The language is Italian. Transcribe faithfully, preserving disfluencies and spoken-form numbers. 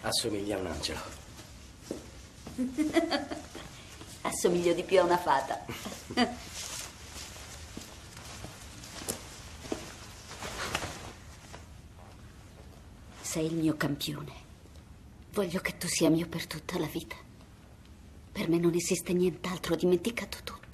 Assomiglia a un angelo. Assomiglio di più a una fata. Sei il mio campione. Voglio che tu sia mio per tutta la vita. Per me non esiste nient'altro, ho dimenticato tutto.